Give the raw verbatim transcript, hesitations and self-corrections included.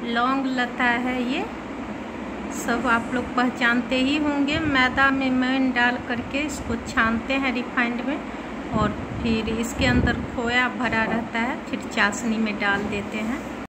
लौंग लता है, ये सब आप लोग पहचानते ही होंगे। मैदा में मैन डाल करके इसको छानते हैं रिफाइंड में, और फिर इसके अंदर खोया भरा रहता है, फिर चाशनी में डाल देते हैं।